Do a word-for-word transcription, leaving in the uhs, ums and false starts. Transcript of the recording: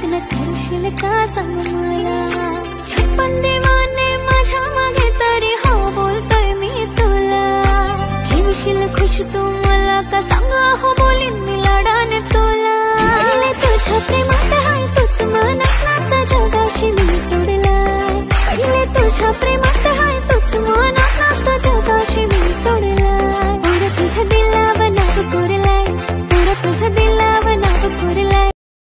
लग्न करशील का सांग मला। छप्पन देवाने माझ्या मागे तरी हो बोलतोय मी तुला, ठेवशील खुश तू